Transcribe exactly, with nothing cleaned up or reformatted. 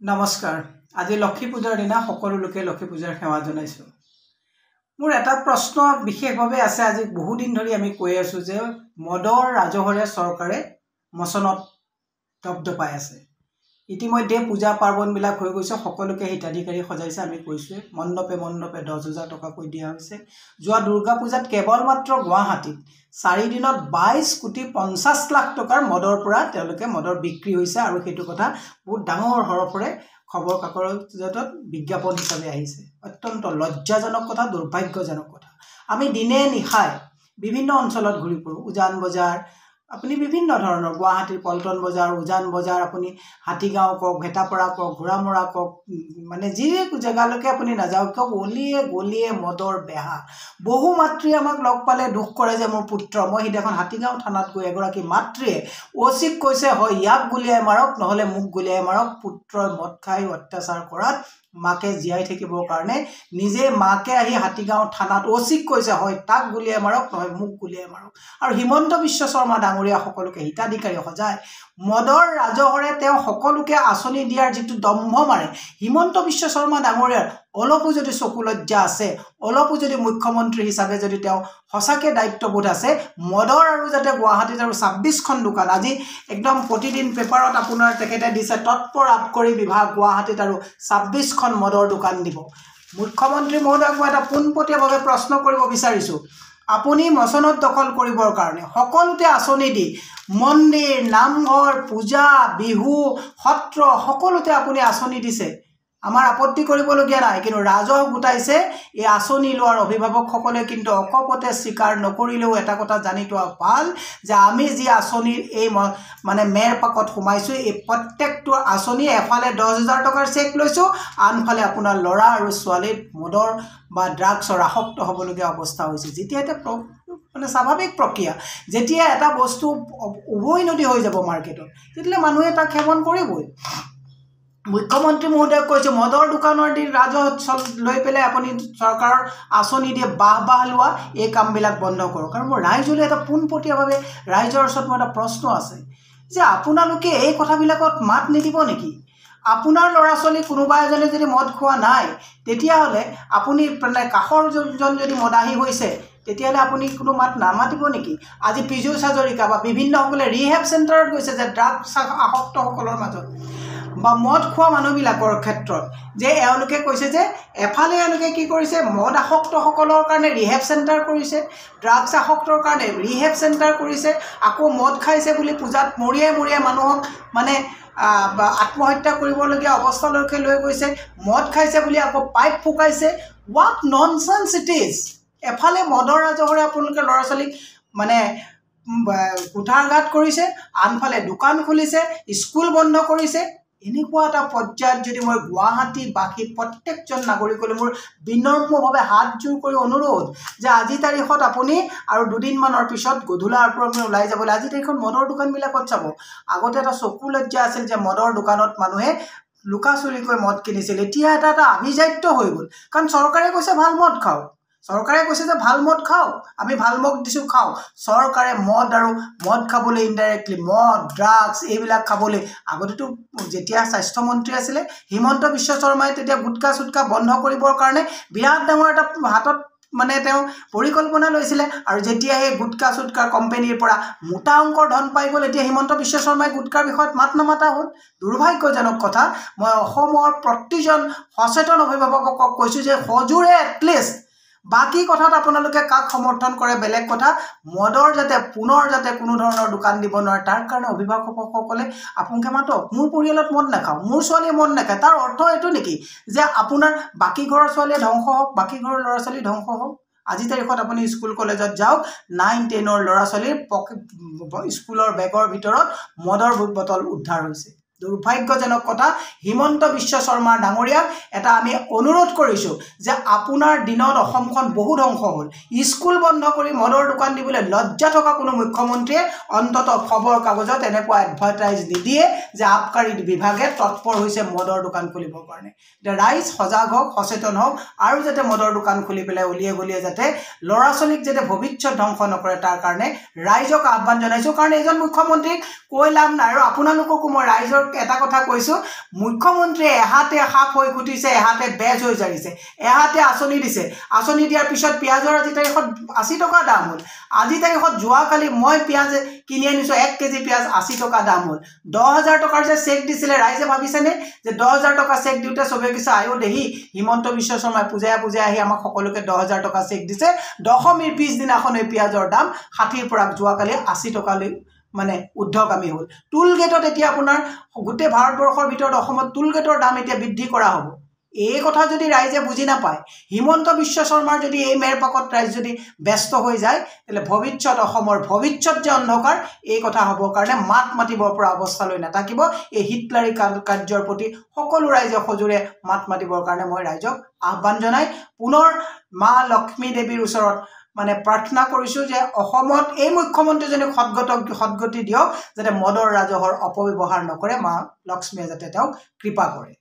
নমস্কাৰ আজি লক্ষী পূজাৰ দিনা সকলো লোকে লক্ষী পূজাৰ সেৱা জনাইছো মোৰ এটা প্ৰশ্ন বিশেষভাৱে আছে আজি বহু দিন ধৰি আমি কৈ আছো যে মদৰ ৰাজহৰে চৰকাৰে মছনত দবদপাই আছে ইতিমধ্যে পূজা পাৰ্বণ বিলাক হৈ গৈছে সকলোকে হিতাধিকাৰী সজাইছে আমি কৈছো মণ্ডপে মণ্ডপে দহ হাজাৰ টকা কৈ দিয়া হৈছে যোৱা দুৰ্গা পূজাত কেৱল মাত্ৰ গুৱাহাটীত চাৰি দিনত বাইশ কোটি পঞ্চাশ লাখ টকাৰ মদৰ পৰা তেওঁলোকে মদৰ বিক্ৰী হৈছে আৰু হেতু কথা বহুত ডাঙৰ হৰফৰে খবৰ কাকতত বিজ্ঞাপন হিচাপে আহিছে অত্যন্ত লজ্জাজনক কথা দুৰ্ভাগ্যজনক কথা আমি দিনে নিশাই বিভিন্ন অঞ্চলত ঘূৰি পৰো উজান বজাৰ আপুনি বিভিন্ন ধৰণৰ গুৱাহাটীৰ পল্টন বজাৰ উজান বজাৰ আপুনি হাতীগাঁও কক ভেটাপৰা কক ঘোৰামৰা কক মানে যি জেগালৈকে আপুনি নাযাওক কক গলিয়ে গলিয়ে মদৰ বেহা বহু মাতৃ আমাক লগ পালে দুখ কৰে যে মোৰ পুত্ৰ মই হিদিনাখন হাতীগাঁও থানাত গৈ এগৰাকী মাতৃয়ে ওচিক কৈছে হয় ইয়াক গুলিয়াই মাৰক নহলে মুখ গুলিয়াই মাৰক পুত্ৰৰ মদ খাই অত্যাচাৰ কৰাত মাকে জিয়াই থাকিবৰ কাৰণে নিজে মাকে আহি হাতীগাঁও থানাত ওচিক কৈছে হয় তাক গুলিয়াই মাৰক নহয় মুখ গুলিয়াই মাৰক আৰু হিমন্ত বিশ্ব শৰ্মা ডাঙৰীয়া সকলোকে হিতাধিকাৰী সজায় মদৰ ৰাজহৰে তেওঁ সকলোকে আঁচনি দিয়াৰ যেটো দম্ভ মাৰে হিমন্ত বিশ্ব শৰ্মা ডাঙৰীয়াৰ অলপু যদি চকু লজ্জা আছে অলপু যদি মুখ্যমন্ত্ৰী হিচাপে যদি তেওঁ হসাকে দায়িত্ববোধ আছে মদৰ আৰু যাতে গুৱাহাটীত আৰু ছাব্বিশ খন দোকান আজি একদম প্ৰতিদিন পেপাৰত আপোনাৰ তেখেতে দিছে তৎপৰ আবকাৰী বিভাগ গুৱাহাটীত আৰু ছাব্বিশ খন মদৰ দোকান দিব মুখ্যমন্ত্ৰী মহোদয়ক মই এটা পোনপটীয়াভাৱে প্ৰশ্ন কৰিব বিচাৰিছো আপুনি মছনত দখল কৰিবৰ কাৰণে সকলোতে আঁচনি দি মন্দিৰ নামঘৰ পূজা বিহু সত্ৰ সকলোতে আপুনি আঁচনি দিছে আমাৰ আপত্তি কৰিবলগীয়া নাই কিন্তু ৰাজহ গুটাইছে এই আঁচনি লোৱাৰ অভিভাৱকসকলে কিন্তু অকপতে স্বীকাৰ নকৰিলেও এটা কথা জানি থোৱা ভাল যে আমি যি আঁচনিৰ এই মানে মেৰ পাকত সোমাইছো এই প্ৰত্যেকটো আঁচনি এফালে দহ হাজাৰ টকাৰ চেক লৈছো আনফালে আপোনাৰ ল'ৰা আৰু ছোৱালীৰ মদৰ বা ড্ৰাগছৰ আসক্ত হ'বলগীয়া অৱস্থা হৈছে যেতিয়া এটা মানে স্বাভাৱিক প্ৰক্ৰিয়া যেতিয়া এটা বস্তু উভৈ নদী হৈ যাব মাৰ্কেটত তেতিয়া মানুহে তাক সেৱন কৰিবই মুখ্যমন্ত্ৰী মহোদয় কৈছে মদৰ দোকানৰ দি ৰাজহ লৈ পেলাই আপুনি চৰকাৰৰ আঁচনি দিয়ে বাহ বাহ লোৱা এই কামবিলাক বন্ধ কৰক কাৰণ মোৰ ৰাইজলৈ এটা পোনপটীয়াভাৱে ৰাইজৰ ওচৰত মোৰ এটা প্ৰশ্ন আছে যে আপোনালোকে এই কথাবিলাকত মাত নিদিব নেকি আপোনাৰ ল'ৰা ছোৱালী কোনোবা এজনে যদি মদ খোৱা নাই তেতিয়াহ'লে আপুনি মানে কাষৰ জন যদি মদাহী হৈছে তেতিয়াহ'লে আপুনি কোনো মাত নামাতিব নেকি আজি পীযুষ হাজৰিকা বা বিভিন্নসকলে ৰিহেব চেণ্টাৰত গৈছে যে ড্ৰাগছ আসক্তসকলৰ মাজত বা মদ খোৱা মানুহবিলাকৰ ক্ষেত্ৰত যে এওঁলোকে কৈছে যে এফালে এওঁলোকে কি কৰিছে মদ আসক্তসকলৰ কাৰণে ৰিহেব চেণ্টাৰ কৰিছে ড্ৰাগছ আসক্তৰ কাৰণে ৰিহেব চেণ্টাৰ কৰিছে আকৌ মদ খাইছে বুলি পূজাত মৰিয়াই মৰিয়াই মানুহক মানে আত্মহত্যা কৰিবলগীয়া অৱস্থালৈকে লৈ গৈছে মদ খাইছে বুলি আকৌ পাইপ ফুকাইছে হোৱাট ননচেন্স ইট ইজ এফালে মদৰ ৰাজহৰে আপোনালোকে ল'ৰা ছোৱালীক মানে কুঠাৰঘাত কৰিছে আনফালে দোকান খুলিছে স্কুল বন্ধ কৰিছে এনেকুৱা এটা পৰ্যায়ত যদি মই গুৱাহাটীবাসী প্ৰত্যেকজন নাগৰিকলৈ মোৰ বিনম্ৰভাৱে হাত জোৰ কৰি অনুৰোধ যে আজি তাৰিখত আপুনি আৰু দুদিনমানৰ পিছত গধূলাৰ পৰা ওলাই যাবলৈ আজি তাৰিখত মদৰ দোকানবিলাকত চাব আগতে এটা চকু লজ্জা আছিল যে মদৰ দোকানত মানুহে লুকা চুৰিকৈ মদ কিনিছিল এতিয়া এটা এটা আভিজাত্য হৈ গ'ল কাৰণ চৰকাৰে কৈছে ভাল মদ খাওঁ চৰকাৰে কৈছে যে ভাল মদ খাওঁ আমি ভাল মদ দিছোঁ খাওঁ চৰকাৰে মদ আৰু মদ খাবলৈ ইনডাইৰেক্টলি মদ ড্ৰাগছ এইবিলাক খাবলৈ আগতেতো যেতিয়া স্বাস্থ্যমন্ত্ৰী আছিলে হিমন্ত বিশ্ব শৰ্মাই তেতিয়া গুটকা চুটকা বন্ধ কৰিবৰ কাৰণে বিৰাট ডাঙৰ এটা হাতত মানে তেওঁ পৰিকল্পনা লৈছিলে আৰু যেতিয়া এই গুটকা চুটকাৰ কোম্পানীৰ পৰা মোটা অংকৰ ধন পাই গ'ল এতিয়া হিমন্ত বিশ্ব শৰ্মাই গুটকাৰ বিষয়ত মাত নামাতা হ'ল দুৰ্ভাগ্যজনক কথা মই অসমৰ প্ৰতিজন সচেতন অভিভাৱকক কৈছোঁ যে সজোৰে এটলিষ্ট বাকি কথাত আপোনালোকে কাক সমৰ্থন কৰে বেলেগ কথা মদৰ যাতে পুনৰ যাতে কোনো ধৰণৰ দোকান দিব নোৱাৰে তাৰ কাৰণে অভিভাৱকসকলে আপোনালোকে মাতক মোৰ পৰিয়ালত মদ নাখাওঁ মোৰ ছোৱালীয়ে মদ নাখায় তাৰ অৰ্থ এইটো নেকি যে আপোনাৰ বাকি ঘৰৰ ছোৱালীয়ে ধ্বংস হওক বাকি ঘৰৰ ল'ৰা ছোৱালী ধ্বংস হওক আজি তাৰিখত আপুনি স্কুল কলেজত যাওক নাইন টেনৰ ল'ৰা ছোৱালীৰ স্কুলৰ বেগৰ ভিতৰত মদৰ বটল উদ্ধাৰ হৈছে দুৰ্ভাগ্যজনক কথা হিমন্ত বিশ্ব শৰ্মা ডাঙৰীয়াক এটা আমি অনুৰোধ কৰিছোঁ যে আপোনাৰ দিনত অসমখন বহু ধ্বংস হ'ল স্কুল বন্ধ কৰি মদৰ দোকান দিবলৈ লজ্জা থকা কোনো মুখ্যমন্ত্ৰীয়ে অন্ততঃ খবৰ কাগজত এনেকুৱা এডভাৰটাইজ নিদিয়ে যে আবকাৰী বিভাগে তৎপৰ হৈছে মদৰ দোকান খুলিবৰ কাৰণে এতিয়া ৰাইজ সজাগ হওক সচেতন হওক আৰু যাতে মদৰ দোকান খুলি পেলাই উলিয়ে গলিয়ে যাতে ল'ৰা ছোৱালীক যাতে ভৱিষ্যত ধ্বংস নকৰে তাৰ কাৰণে ৰাইজক আহ্বান জনাইছোঁ কাৰণ এজন মুখ্যমন্ত্ৰীক কৈ লাভ নাই আৰু আপোনালোককো মই ৰাইজৰ এটা কথা কৈছোঁ, মুখ্যমন্ত্ৰীয়ে এহাতে সাপ হৈ খুটিছে, এহাতে বেজ হৈ জাৰিছে, এহাতে আঁচনি দিছে, আঁচনি দিয়াৰ পিছত পিঁয়াজৰ আজি তাৰিখত আশী টকা দাম হ'ল। আজি তাৰিখত যোৱাকালি মই পিঁয়াজ কিনি আনিছোঁ, এক কেজি পিঁয়াজ আশী টকা দাম হ'ল। দহ হাজাৰ টকাৰ যে চেক দিছিলে, ৰাইজে ভাবিছেনে যে দহ হাজাৰ টকা চেক দিওঁতে চবে কৈছে আয়ো দেহি হিমন্ত বিশ্ব শৰ্মাই পূজাই পূজাই আহি আমাক সকলোকে দহ হাজাৰ টকা চেক দিছে। দশমীৰ পিছদিনাখন এই পিঁয়াজৰ দাম ষাঠিৰ পৰা যোৱাকালি আশী টকালৈ মানে ঊৰ্ধ্বগামী হ'ল। টুল গেটত এতিয়া আপোনাৰ গোটেই ভাৰতবৰ্ষৰ ভিতৰত অসমত টুল গেটৰ দাম এতিয়া বৃদ্ধি কৰা হ'ব। এই কথা যদি ৰাইজে বুজি নাপায়, হিমন্ত বিশ্ব শৰ্মাৰ যদি এই মেৰপাকত ৰাইজ যদি ব্যস্ত হৈ যায়, তেতিয়াহ'লে ভৱিষ্যত অসমৰ ভৱিষ্যত যে অন্ধকাৰ, এই কথা হ'বৰ কাৰণে মাত মাতিবৰ পৰা অৱস্থালৈ নাথাকিব। এই হিটলাৰী কাৰ্যৰ প্ৰতি সকলো ৰাইজে সজোৰে মাত মাতিবৰ কাৰণে মই ৰাইজক আহ্বান জনাই পুনৰ মা লক্ষ্মী দেৱীৰ ওচৰত মানে প্ৰাৰ্থনা কৰিছোঁ যে অসমত এই মুখ্যমন্ত্ৰীজনীক সদগত সদগতি দিয়ক, যাতে মদৰ ৰাজহৰ অপব্যৱহাৰ নকৰে, মা লক্ষ্মীয়ে যাতে তেওঁক কৃপা কৰে।